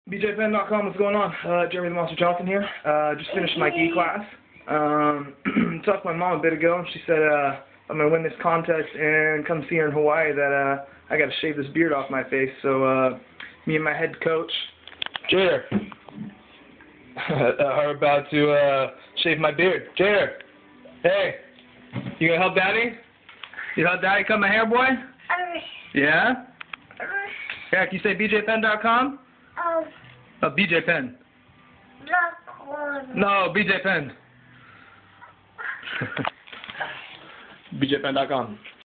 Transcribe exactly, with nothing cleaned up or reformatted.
B J Penn dot com, what's going on? Uh, Jeremy the Monster Johnson here. Uh, just finished my gi class. Um, talked to my mom a bit ago, and she said uh, I'm going to win this contest and come see her in Hawaii, that uh, I got to shave this beard off my face. So uh, me and my head coach, Jader, are about to uh, shave my beard. Jader, hey, you going to help Daddy? You help Daddy cut my hair, boy? Yeah? Yeah, can you say B J Penn dot com? Oh. Oh, B J Penn. No, B J Penn. B J Penn dot com.